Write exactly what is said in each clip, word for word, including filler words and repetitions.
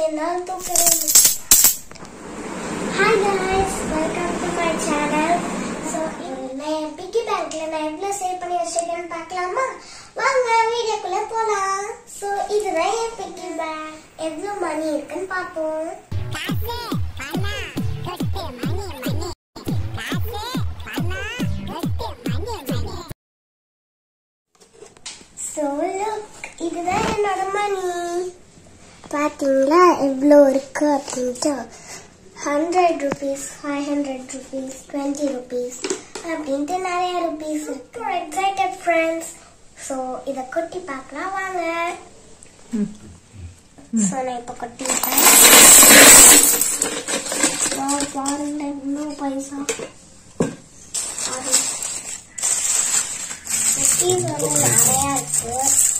என்னால் தூக்கவே இல்லை. Hi guys, welcome to my channel. So நான் என் பிக்கி பேங்க்ல நான் எவ்வளவு சேவ் பண்ணி வச்சிருக்கேன்னு பார்க்கலாமா? வாங்க வீடியோக்குள்ள போலாம். So இதுதான் என் பிக்கி பேங்க். எவ்வளவு மணி இருக்குன்னு பார்ப்போம். So look, இதுதான் என்னோட மணி. பாத்தீங்களா எவ்வளோ இருக்கு அப்படின்ட்டு. Hundred rupees, five hundred rupees, twenty rupees அப்படின்ட்டு நிறைய ருபீஸ் இருக்கு. Excited friends. ஸோ இதை கொட்டி பார்க்கலாம் வாங்க. ஸோ நான் இப்போ கொட்டிட்டேன். பாருங்க இவ்வளோ பைசா. ருபீஸ் வந்து நிறையா இருக்கு.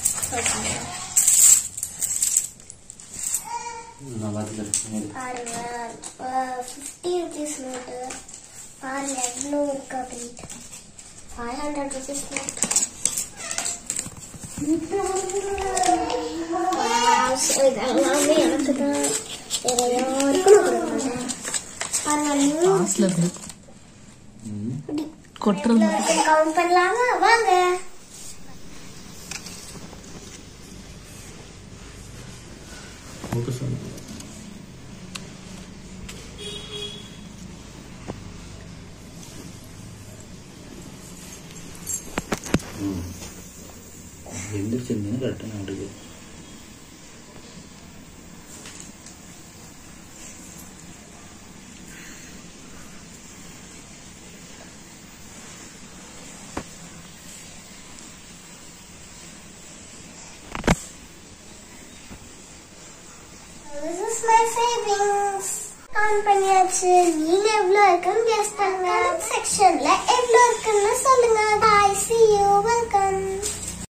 பாருங்க ஃபிஃப்டி ருபீஸ் நோட்டு பாருங்க எவ்வளோ இருக்கு அப்படின்ட்டு. Five hundred rupees note. இதெல்லாமே எனக்கு தான், வேற யாருக்கும் கொடுக்க மாட்டேன். பாருங்க கவுண்ட் பண்ணலாமா வாங்க. எந்திரிச்சிருந்தீங்க கரெக்டாக நாட்டுக்கு This is my savings. Count பண்ணியாச்சு. நீங்க எவ்வளவு இருக்குன்னு கெஸ் பண்ணுங்க. கமெண்ட் செக்ஷன்ல எவ்வளவு இருக்குன்னு சொல்லுங்க.